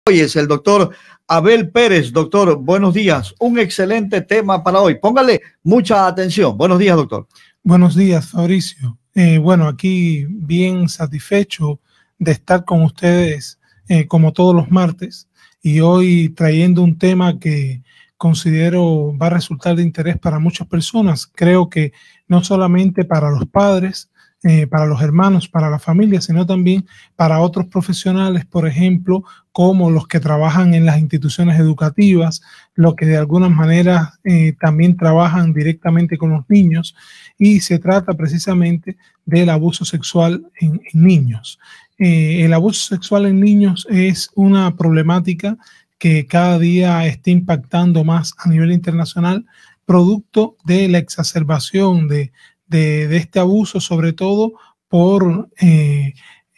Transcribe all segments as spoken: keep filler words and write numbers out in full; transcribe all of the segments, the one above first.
Hoy es el doctor Abel Pérez. Doctor, buenos días. Un excelente tema para hoy. Póngale mucha atención. Buenos días, doctor. Buenos días, Fabricio. Eh, bueno, aquí bien satisfecho de estar con ustedes eh, como todos los martes y hoy trayendo un tema que considero va a resultar de interés para muchas personas. Creo que no solamente para los padres, Eh, para los hermanos, para la familia, sino también para otros profesionales, por ejemplo, como los que trabajan en las instituciones educativas, los que de alguna manera eh, también trabajan directamente con los niños, y se trata precisamente del abuso sexual en, en niños. Eh, el abuso sexual en niños es una problemática que cada día está impactando más a nivel internacional, producto de la exacerbación de De, de este abuso, sobre todo por eh,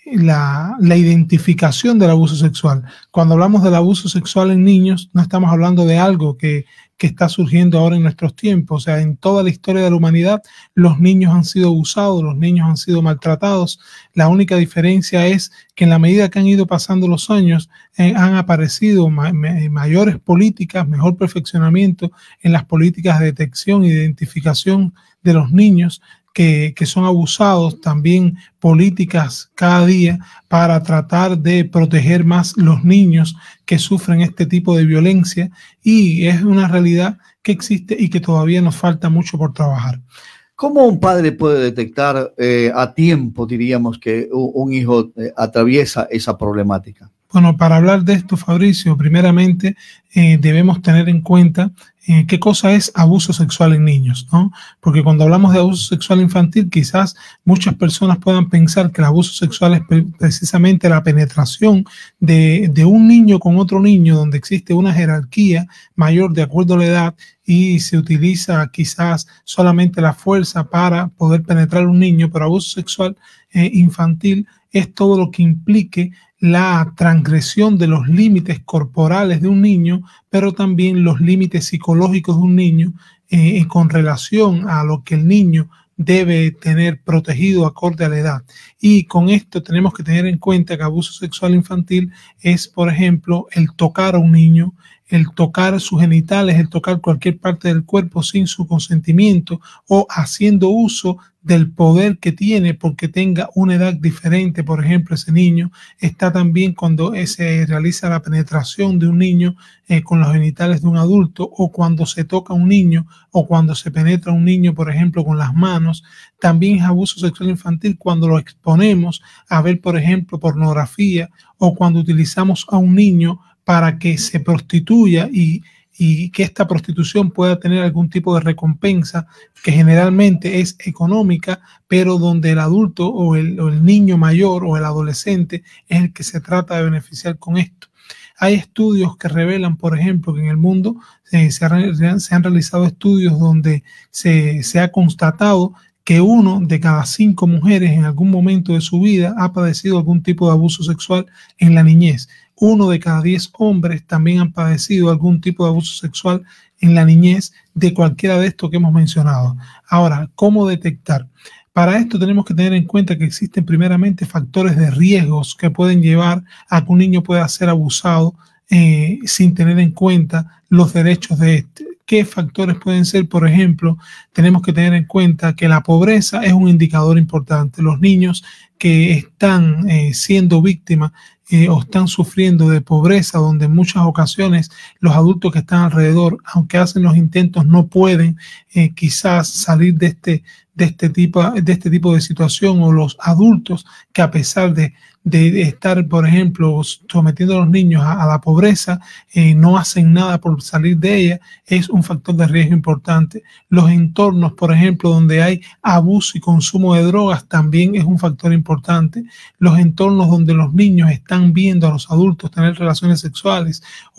la, la identificación del abuso sexual. Cuando hablamos del abuso sexual en niños, no estamos hablando de algo que, que está surgiendo ahora en nuestros tiempos. O sea, en toda la historia de la humanidad, los niños han sido abusados, los niños han sido maltratados. La única diferencia es que en la medida que han ido pasando los años, eh, han aparecido ma mayores políticas, mejor perfeccionamiento en las políticas de detección e identificación de los niños que, que son abusados, también políticas cada día para tratar de proteger más los niños que sufren este tipo de violencia, y es una realidad que existe y que todavía nos falta mucho por trabajar. ¿Cómo un padre puede detectar eh, a tiempo, diríamos, que un hijo eh, atraviesa esa problemática? Bueno, para hablar de esto, Fabricio, primeramente eh, debemos tener en cuenta eh, qué cosa es abuso sexual en niños, ¿no? Porque cuando hablamos de abuso sexual infantil, quizás muchas personas puedan pensar que el abuso sexual es pre precisamente la penetración de, de un niño con otro niño, donde existe una jerarquía mayor de acuerdo a la edad y se utiliza quizás solamente la fuerza para poder penetrar a un niño, pero abuso sexual eh, infantil es todo lo que implique la transgresión de los límites corporales de un niño, pero también los límites psicológicos de un niño eh, con relación a lo que el niño debe tener protegido acorde a la edad. Y con esto tenemos que tener en cuenta que abuso sexual infantil es, por ejemplo, el tocar a un niño, el tocar sus genitales, el tocar cualquier parte del cuerpo sin su consentimiento o haciendo uso del poder que tiene porque tenga una edad diferente. Por ejemplo, ese niño está también cuando se realiza la penetración de un niño eh, con los genitales de un adulto, o cuando se toca a un niño, o cuando se penetra a un niño, por ejemplo, con las manos. También es abuso sexual infantil cuando lo exponemos a ver, por ejemplo, pornografía, o cuando utilizamos a un niño para que se prostituya y, y que esta prostitución pueda tener algún tipo de recompensa que generalmente es económica, pero donde el adulto o el, o el niño mayor o el adolescente es el que se trata de beneficiar con esto. Hay estudios que revelan, por ejemplo, que en el mundo eh, se, han, se han realizado estudios donde se, se ha constatado que uno de cada cinco mujeres en algún momento de su vida ha padecido algún tipo de abuso sexual en la niñez. Uno de cada diez hombres también han padecido algún tipo de abuso sexual en la niñez de cualquiera de estos que hemos mencionado. Ahora, ¿cómo detectar? Para esto tenemos que tener en cuenta que existen primeramente factores de riesgos que pueden llevar a que un niño pueda ser abusado eh, sin tener en cuenta los derechos de este. ¿Qué factores pueden ser? Por ejemplo, tenemos que tener en cuenta que la pobreza es un indicador importante. Los niños que están eh, siendo víctimas eh, o están sufriendo de pobreza, donde en muchas ocasiones los adultos que están alrededor, aunque hacen los intentos, no pueden eh, quizás salir de este, de, este tipo, de este tipo de situación, o los adultos que a pesar de, de estar, por ejemplo, sometiendo a los niños a, a la pobreza, eh, no hacen nada por salir de ella, es un factor de riesgo importante. Los entornos, por ejemplo, donde hay abuso y consumo de drogas, también es un factor importante. Los entornos donde los niños están viendo a los adultos tener relaciones sexuales o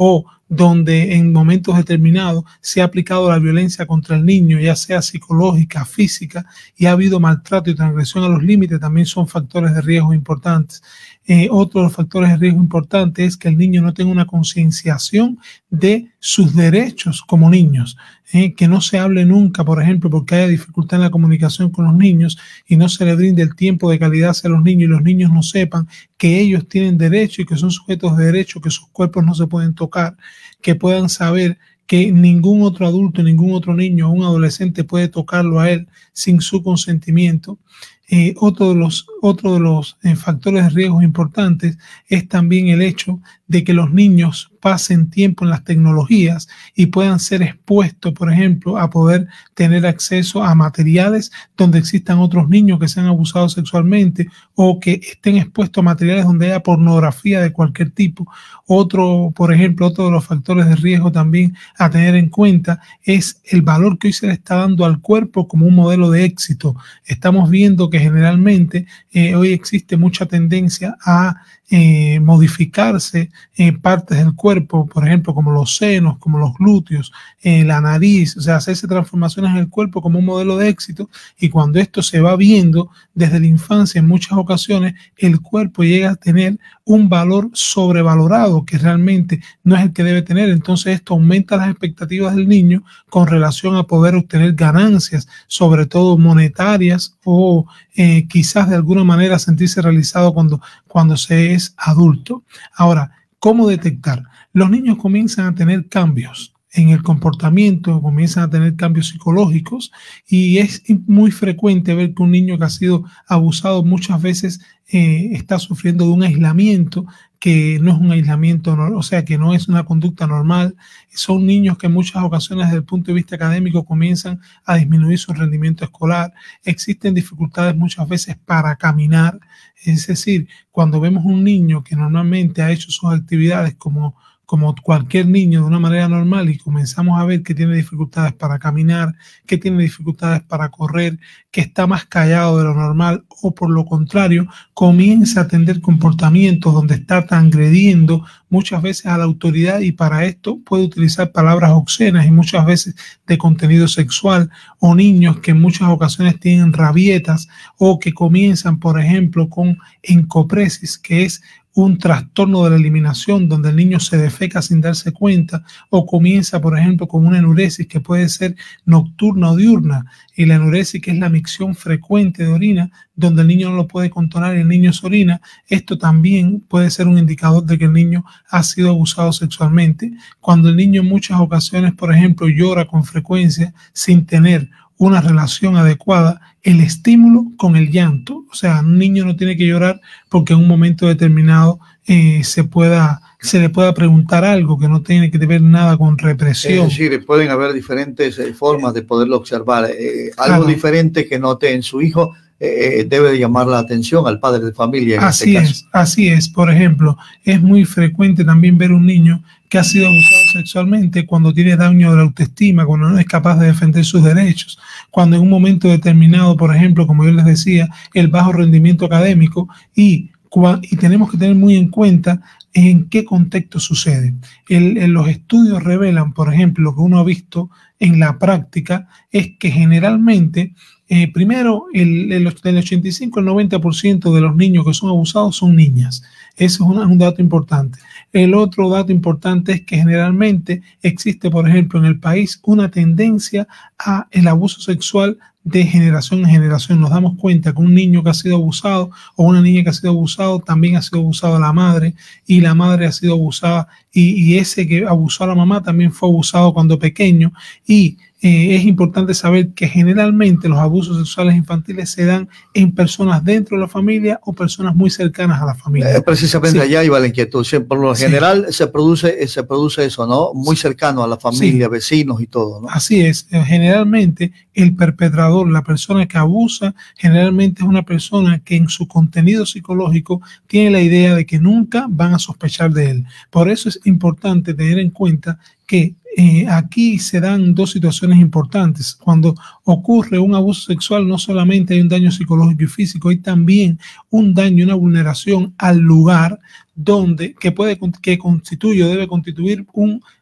donde en momentos determinados se ha aplicado la violencia contra el niño, ya sea psicológica, física, y ha habido maltrato y transgresión a los límites, también son factores de riesgo importantes. Eh, otro de los factores de riesgo importantes es que el niño no tenga una concienciación de sus derechos como niños, eh, que no se hable nunca, por ejemplo, porque haya dificultad en la comunicación con los niños y no se le brinde el tiempo de calidad hacia los niños y los niños no sepan que ellos tienen derecho y que son sujetos de derecho, que sus cuerpos no se pueden tocar, que puedan saber que ningún otro adulto, ningún otro niño o un adolescente puede tocarlo a él sin su consentimiento. Eh, otro de los, otro de los eh, factores de riesgo importantes es también el hecho de que los niños pasen tiempo en las tecnologías y puedan ser expuestos, por ejemplo, a poder tener acceso a materiales donde existan otros niños que sean abusados sexualmente o que estén expuestos a materiales donde haya pornografía de cualquier tipo. Otro, por ejemplo, otro de los factores de riesgo también a tener en cuenta es el valor que hoy se le está dando al cuerpo como un modelo de éxito. Estamos viendo que generalmente eh, hoy existe mucha tendencia a eh, modificarse eh, partes del cuerpo, por ejemplo, como los senos, como los glúteos, eh, la nariz, o sea, hacerse transformaciones en el cuerpo como un modelo de éxito, y cuando esto se va viendo desde la infancia, en muchas ocasiones el cuerpo llega a tener un valor sobrevalorado que realmente no es el que debe tener. Entonces esto aumenta las expectativas del niño con relación a poder obtener ganancias, sobre todo monetarias, o eh, quizás de alguna manera sentirse realizado cuando, cuando se es adulto. Ahora, ¿cómo detectar? Los niños comienzan a tener cambios en el comportamiento, comienzan a tener cambios psicológicos, y es muy frecuente ver que un niño que ha sido abusado muchas veces eh, está sufriendo de un aislamiento que no es un aislamiento, o sea, que no es una conducta normal. Son niños que en muchas ocasiones desde el punto de vista académico comienzan a disminuir su rendimiento escolar. Existen dificultades muchas veces para caminar, es decir, cuando vemos un niño que normalmente ha hecho sus actividades como como cualquier niño de una manera normal y comenzamos a ver que tiene dificultades para caminar, que tiene dificultades para correr, que está más callado de lo normal, o por lo contrario, comienza a tener comportamientos donde está transgrediendo muchas veces a la autoridad, y para esto puede utilizar palabras obscenas y muchas veces de contenido sexual, o niños que en muchas ocasiones tienen rabietas o que comienzan, por ejemplo, con encopresis, que es un trastorno de la eliminación donde el niño se defeca sin darse cuenta, o comienza, por ejemplo, con una enuresis que puede ser nocturna o diurna, y la enuresis, que es la micción frecuente de orina, donde el niño no lo puede controlar y el niño se orina. Esto también puede ser un indicador de que el niño ha sido abusado sexualmente. Cuando el niño en muchas ocasiones, por ejemplo, llora con frecuencia sin tener una relación adecuada, el estímulo con el llanto. O sea, un niño no tiene que llorar porque en un momento determinado eh, se pueda, se le pueda preguntar algo que no tiene que ver nada con represión. Es decir, pueden haber diferentes eh, formas de poderlo observar. Eh, algo Claro. diferente que note en su hijo eh, debe de llamar la atención al padre de familia en Así este caso. es, así es. Por ejemplo, es muy frecuente también ver un niño que ha sido abusado sexualmente cuando tiene daño de la autoestima, cuando no es capaz de defender sus derechos, cuando en un momento determinado, por ejemplo, como yo les decía, el bajo rendimiento académico, y, y tenemos que tener muy en cuenta en qué contexto sucede. El, el, los estudios revelan, por ejemplo, lo que uno ha visto en la práctica es que generalmente Eh, primero, el, el, del ochenta y cinco al noventa por ciento de los niños que son abusados son niñas. Eso es un, un dato importante. El otro dato importante es que generalmente existe, por ejemplo, en el país una tendencia a el abuso sexual de generación en generación. Nos damos cuenta que un niño que ha sido abusado o una niña que ha sido abusado también ha sido abusado a la madre, y la madre ha sido abusada, y, y ese que abusó a la mamá también fue abusado cuando pequeño. Y Eh, es importante saber que generalmente los abusos sexuales infantiles se dan en personas dentro de la familia o personas muy cercanas a la familia. Eh, precisamente sí. Allá iba la inquietud. Por lo general sí. se produce se produce eso, ¿no? Muy cercano a la familia, sí. vecinos y todo, ¿no? Así es. Generalmente el perpetrador, la persona que abusa, generalmente es una persona que en su contenido psicológico tiene la idea de que nunca van a sospechar de él. Por eso es importante tener en cuenta que eh, aquí se dan dos situaciones importantes. Cuando ocurre un abuso sexual, no solamente hay un daño psicológico y físico, hay también un daño, una vulneración al lugar donde, que puede, que constituye o debe constituir un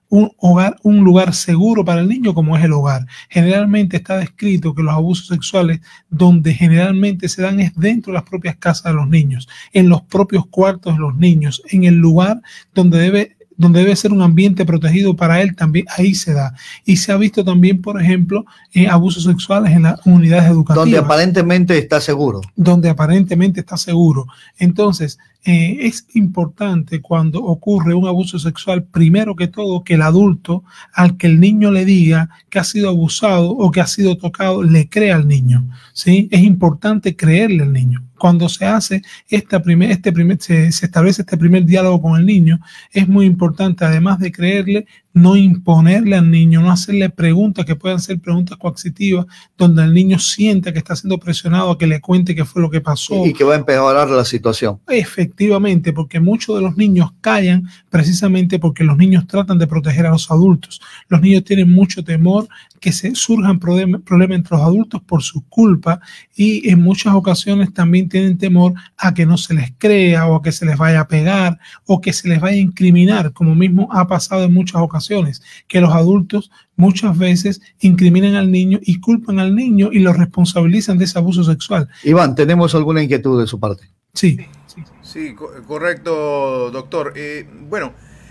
un hogar, un lugar seguro para el niño como es el hogar. Generalmente está descrito que los abusos sexuales donde generalmente se dan es dentro de las propias casas de los niños, en los propios cuartos de los niños, en el lugar donde debe donde debe ser un ambiente protegido para él, también ahí se da. Y se ha visto también, por ejemplo, eh, abusos sexuales en las unidades educativas. Donde aparentemente está seguro. Donde aparentemente está seguro. Entonces, eh, es importante cuando ocurre un abuso sexual, primero que todo, que el adulto, al que el niño le diga que ha sido abusado o que ha sido tocado, le crea al niño, ¿sí? Es importante creerle al niño. Cuando se hace esta primer, este primer, se, se establece este primer diálogo con el niño, es muy importante, además de creerle, no imponerle al niño, no hacerle preguntas que puedan ser preguntas coercitivas, donde el niño sienta que está siendo presionado a que le cuente qué fue lo que pasó. Y que va a empeorar la situación. Efectivamente, porque muchos de los niños callan precisamente porque los niños tratan de proteger a los adultos. Los niños tienen mucho temor que se surjan problemas problem entre los adultos por su culpa y en muchas ocasiones también tienen temor a que no se les crea o a que se les vaya a pegar o que se les vaya a incriminar, como mismo ha pasado en muchas ocasiones, que los adultos muchas veces incriminan al niño y culpan al niño y lo responsabilizan de ese abuso sexual. Iván, ¿tenemos alguna inquietud de su parte? Sí. Sí, sí co correcto, doctor. Eh, bueno,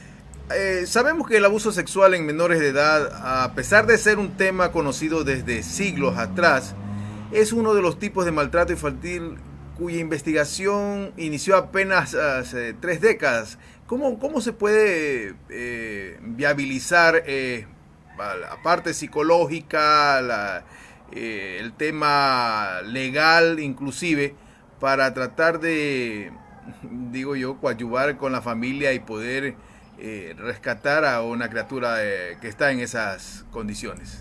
eh, sabemos que el abuso sexual en menores de edad, a pesar de ser un tema conocido desde siglos atrás, es uno de los tipos de maltrato infantil cuya investigación inició apenas hace tres décadas. ¿Cómo, cómo se puede eh, viabilizar eh, la parte psicológica, la, eh, el tema legal inclusive, para tratar de, digo yo, coadyuvar con la familia y poder eh, rescatar a una criatura eh, que está en esas condiciones?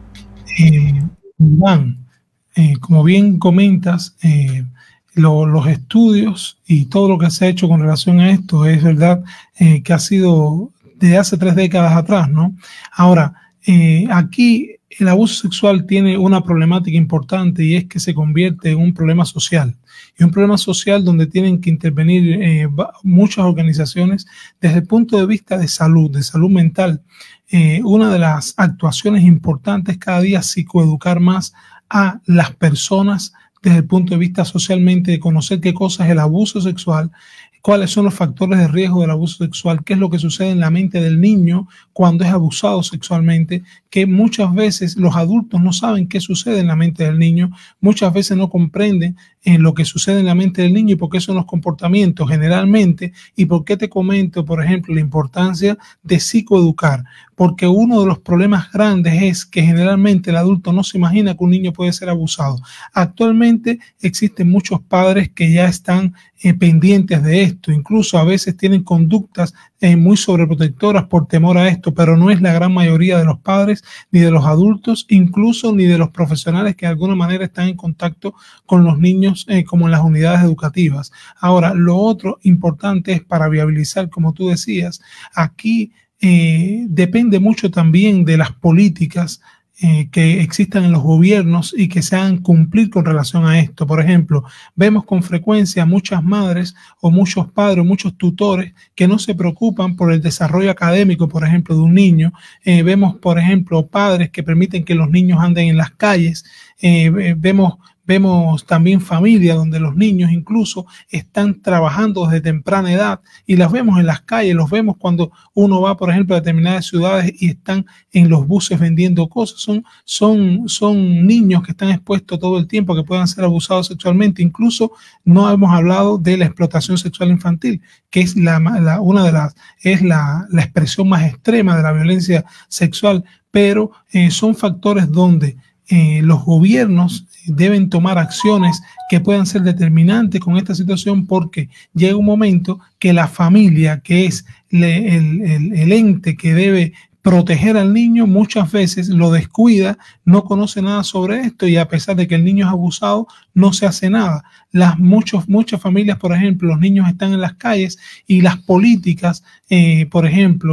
Eh, Iván, eh, como bien comentas, eh, lo, los estudios y todo lo que se ha hecho con relación a esto es verdad eh, que ha sido desde hace tres décadas atrás, ¿no? Ahora, eh, aquí el abuso sexual tiene una problemática importante y es que se convierte en un problema social. Y un problema social donde tienen que intervenir eh, muchas organizaciones desde el punto de vista de salud, de salud mental. Eh, una de las actuaciones importantes es cada día psicoeducar más a las personas desde el punto de vista socialmente, de conocer qué cosa es el abuso sexual, cuáles son los factores de riesgo del abuso sexual, qué es lo que sucede en la mente del niño cuando es abusado sexualmente, que muchas veces los adultos no saben qué sucede en la mente del niño, muchas veces no comprenden eh, lo que sucede en la mente del niño y por qué son los comportamientos generalmente, y por qué te comento, por ejemplo, la importancia de psicoeducar, porque uno de los problemas grandes es que generalmente el adulto no se imagina que un niño puede ser abusado. Actualmente existen muchos padres que ya están eh, pendientes de esto, incluso a veces tienen conductas eh, muy sobreprotectoras por temor a esto, pero no es la gran mayoría de los padres, ni de los adultos, incluso ni de los profesionales que de alguna manera están en contacto con los niños eh, como en las unidades educativas. Ahora, lo otro importante es para viabilizar, como tú decías, aquí eh, depende mucho también de las políticas Eh, que existan en los gobiernos y que se hagan cumplir con relación a esto. Por ejemplo, vemos con frecuencia muchas madres o muchos padres o muchos tutores que no se preocupan por el desarrollo académico, por ejemplo, de un niño. Eh, vemos, por ejemplo, padres que permiten que los niños anden en las calles. Eh, vemos Vemos también familias donde los niños incluso están trabajando desde temprana edad y las vemos en las calles, los vemos cuando uno va, por ejemplo, a determinadas ciudades y están en los buses vendiendo cosas. Son, son, son niños que están expuestos todo el tiempo a que puedan ser abusados sexualmente. Incluso no hemos hablado de la explotación sexual infantil, que es la, la, una de las, es la, la expresión más extrema de la violencia sexual, pero eh, son factores donde Eh, los gobiernos deben tomar acciones que puedan ser determinantes con esta situación, porque llega un momento que la familia, que es le, el, el, el ente que debe proteger al niño, muchas veces lo descuida, no conoce nada sobre esto y a pesar de que el niño es abusado, no se hace nada. Las muchos, muchas familias, por ejemplo, los niños están en las calles y las políticas, eh, por ejemplo,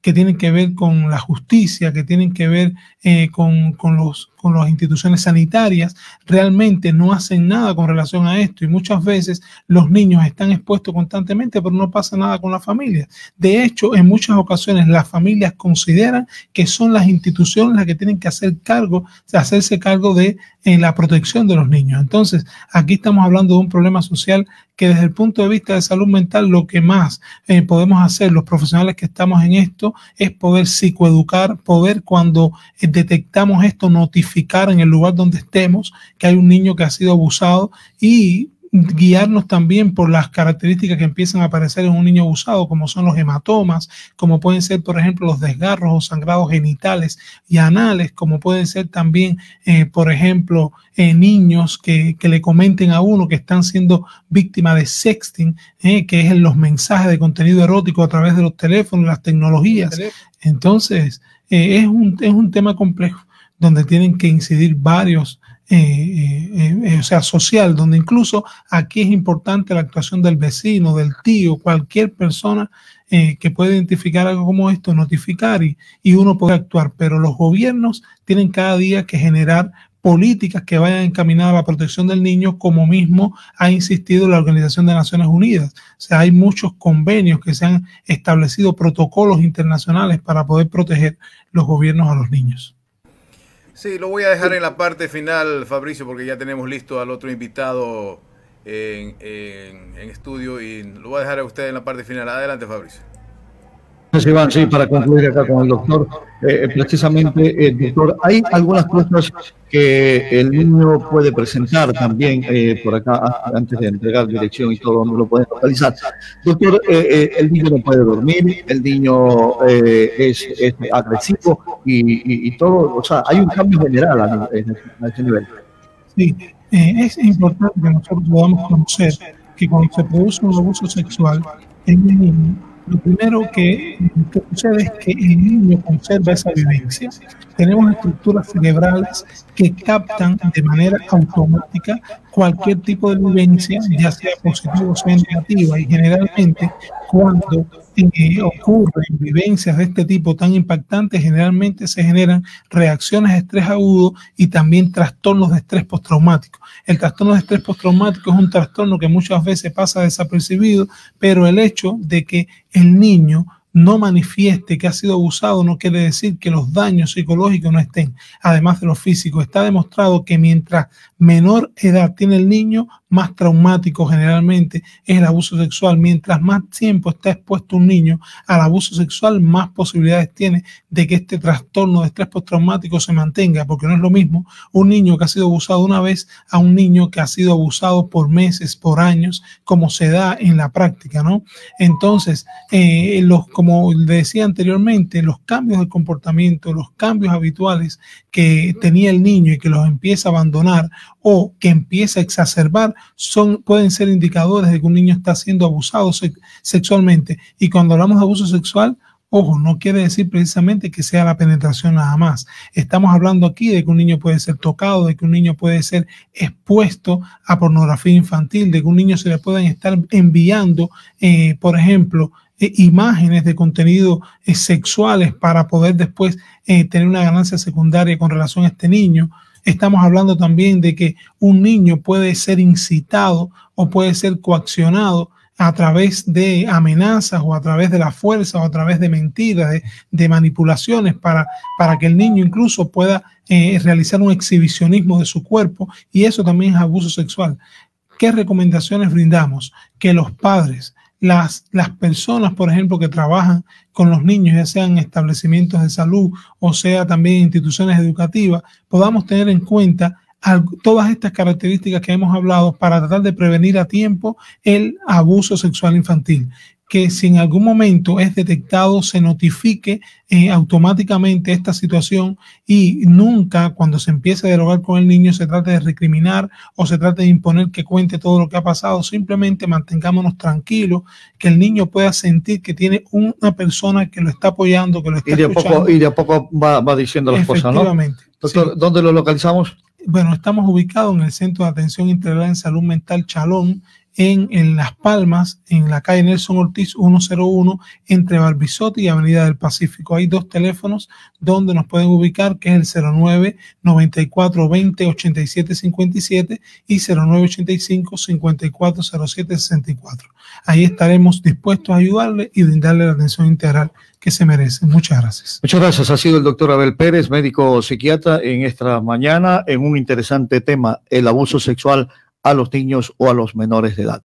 que tienen que ver con la justicia, que tienen que ver eh, con, con, los, con las instituciones sanitarias, realmente no hacen nada con relación a esto y muchas veces los niños están expuestos constantemente, pero no pasa nada con la familia. De hecho, en muchas ocasiones las familias consideran que son las instituciones las que tienen que hacer cargo, hacerse cargo de eh, la protección de los niños. Entonces, aquí estamos hablando de un problema social que desde el punto de vista de salud mental lo que más eh, podemos hacer los profesionales que estamos en esto es poder psicoeducar, poder cuando eh, detectamos esto notificar en el lugar donde estemos que hay un niño que ha sido abusado y guiarnos también por las características que empiezan a aparecer en un niño abusado, como son los hematomas, como pueden ser, por ejemplo, los desgarros o sangrados genitales y anales, como pueden ser también, eh, por ejemplo, eh, niños que, que le comenten a uno que están siendo víctimas de sexting, eh, que es los mensajes de contenido erótico a través de los teléfonos, las tecnologías. Entonces, eh, es un, es un tema complejo donde tienen que incidir varios Eh, eh, eh, o sea, social, donde incluso aquí es importante la actuación del vecino, del tío, cualquier persona eh, que pueda identificar algo como esto, notificar y, y uno puede actuar, pero los gobiernos tienen cada día que generar políticas que vayan encaminadas a la protección del niño, como mismo ha insistido la Organización de Naciones Unidas. O sea, hay muchos convenios que se han establecido, protocolos internacionales para poder proteger los gobiernos a los niños. Sí, lo voy a dejar en la parte final, Fabricio, porque ya tenemos listo al otro invitado en, en, en estudio y lo voy a dejar a usted en la parte final. Adelante, Fabricio. Gracias, Iván. Sí, para concluir acá con el doctor, eh, precisamente, eh, doctor, hay algunas cosas que el niño puede presentar también eh, por acá, antes de entregar dirección y todo, donde lo pueden localizar. Doctor, eh, eh, el niño no puede dormir, el niño eh, es, es agresivo y, y, y todo, o sea, hay un cambio general a, a este nivel. Sí, eh, es importante que nosotros podamos conocer que cuando se produce un abuso sexual en el niño, lo primero que, que sucede es que el niño conserva esa vivencia. Tenemos estructuras cerebrales que captan de manera automática cualquier tipo de vivencia, ya sea positiva o sea negativa, y generalmente cuando eh, ocurren vivencias de este tipo tan impactantes, generalmente se generan reacciones de estrés agudo y también trastornos de estrés postraumático. El trastorno de estrés postraumático es un trastorno que muchas veces pasa desapercibido, pero el hecho de que el niño no manifieste que ha sido abusado no quiere decir que los daños psicológicos no estén, además de los físicos. Está demostrado que mientras menor edad tiene el niño, más traumático generalmente es el abuso sexual. Mientras más tiempo está expuesto un niño al abuso sexual, más posibilidades tiene de que este trastorno de estrés postraumático se mantenga, porque no es lo mismo un niño que ha sido abusado una vez a un niño que ha sido abusado por meses, por años, como se da en la práctica, ¿no? Entonces, eh, los, como decía anteriormente, los cambios de comportamiento, los cambios habituales que tenía el niño y que los empieza a abandonar o que empieza a exacerbar, son, pueden ser indicadores de que un niño está siendo abusado se sexualmente. Y cuando hablamos de abuso sexual, ojo, no quiere decir precisamente que sea la penetración nada más. Estamos hablando aquí de que un niño puede ser tocado, de que un niño puede ser expuesto a pornografía infantil, de que un niño se le pueden estar enviando, eh, por ejemplo, eh, imágenes de contenido eh, sexuales para poder después eh, tener una ganancia secundaria con relación a este niño. Estamos hablando también de que un niño puede ser incitado o puede ser coaccionado a través de amenazas o a través de la fuerza o a través de mentiras, de, de manipulaciones para, para que el niño incluso pueda eh, realizar un exhibicionismo de su cuerpo, y eso también es abuso sexual. ¿Qué recomendaciones brindamos? Que los padres, las, las personas, por ejemplo, que trabajan con los niños, ya sean establecimientos de salud o sea también instituciones educativas, podamos tener en cuenta todas estas características que hemos hablado para tratar de prevenir a tiempo el abuso sexual infantil. Que si en algún momento es detectado, se notifique eh, automáticamente esta situación y nunca, cuando se empiece a dialogar con el niño, se trate de recriminar o se trate de imponer que cuente todo lo que ha pasado. Simplemente mantengámonos tranquilos, que el niño pueda sentir que tiene una persona que lo está apoyando, que lo está y de escuchando. Poco, y de a poco va, va diciendo las cosas, ¿no? Efectivamente. Doctor, Sí. ¿Dónde lo localizamos? Bueno, estamos ubicados en el Centro de Atención Integral en Salud Mental Chalón, en, en Las Palmas, en la calle Nelson Ortiz ciento uno, entre Barbizote y Avenida del Pacífico. Hay dos teléfonos donde nos pueden ubicar, que es el cero nueve, noventa y cuatro, veinte, ochenta y siete cincuenta y siete y cero nueve, ochenta y cinco, cincuenta y cuatro, cero siete sesenta y cuatro. Ahí estaremos dispuestos a ayudarle y brindarle la atención integral que se merece. Muchas gracias. Muchas gracias. Ha sido el doctor Abel Pérez, médico psiquiatra, en esta mañana en un interesante tema, el abuso sexual a los niños o a los menores de edad.